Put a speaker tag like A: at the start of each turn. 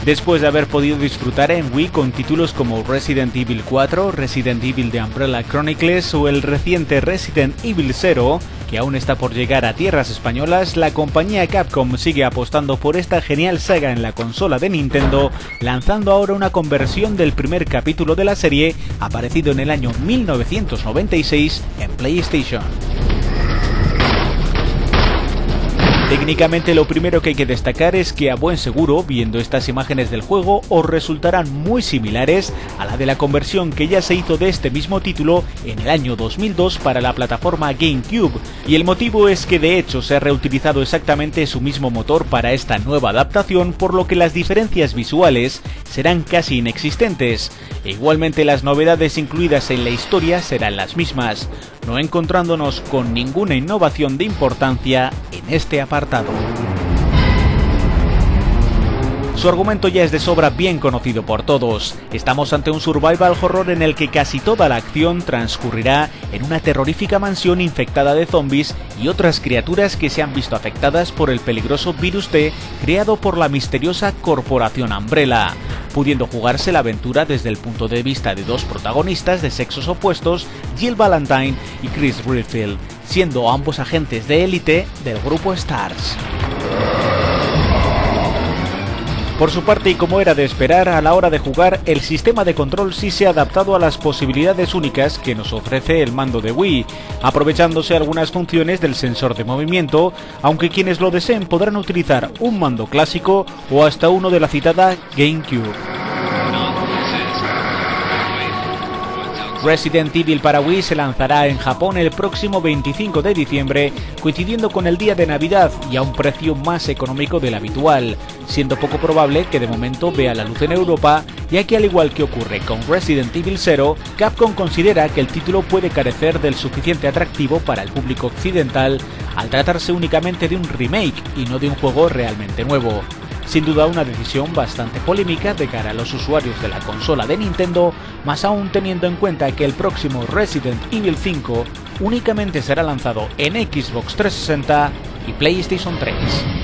A: Después de haber podido disfrutar en Wii con títulos como Resident Evil 4, Resident Evil The Umbrella Chronicles o el reciente Resident Evil 0, que aún está por llegar a tierras españolas, la compañía Capcom sigue apostando por esta genial saga en la consola de Nintendo, lanzando ahora una conversión del primer capítulo de la serie, aparecido en el año 1996 en PlayStation. Técnicamente lo primero que hay que destacar es que a buen seguro, viendo estas imágenes del juego, os resultarán muy similares a la de la conversión que ya se hizo de este mismo título en el año 2002 para la plataforma GameCube, y el motivo es que de hecho se ha reutilizado exactamente su mismo motor para esta nueva adaptación, por lo que las diferencias visuales serán casi inexistentes. E igualmente las novedades incluidas en la historia serán las mismas, no encontrándonos con ninguna innovación de importancia en este apartado. Su argumento ya es de sobra bien conocido por todos. Estamos ante un survival horror en el que casi toda la acción transcurrirá en una terrorífica mansión infectada de zombies y otras criaturas que se han visto afectadas por el peligroso virus T creado por la misteriosa corporación Umbrella, pudiendo jugarse la aventura desde el punto de vista de dos protagonistas de sexos opuestos, Jill Valentine y Chris Redfield, siendo ambos agentes de élite del grupo STARS. Por su parte, y como era de esperar, a la hora de jugar, el sistema de control sí se ha adaptado a las posibilidades únicas que nos ofrece el mando de Wii, aprovechándose algunas funciones del sensor de movimiento, aunque quienes lo deseen podrán utilizar un mando clásico o hasta uno de la citada GameCube. Resident Evil para Wii se lanzará en Japón el próximo 25 de diciembre, coincidiendo con el día de Navidad y a un precio más económico del habitual, siendo poco probable que de momento vea la luz en Europa, ya que al igual que ocurre con Resident Evil 0, Capcom considera que el título puede carecer del suficiente atractivo para el público occidental al tratarse únicamente de un remake y no de un juego realmente nuevo. Sin duda una decisión bastante polémica de cara a los usuarios de la consola de Nintendo, más aún teniendo en cuenta que el próximo Resident Evil 5 únicamente será lanzado en Xbox 360 y PlayStation 3.